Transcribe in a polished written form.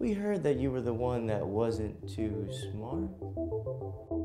We heard that you were the one that wasn't too smart.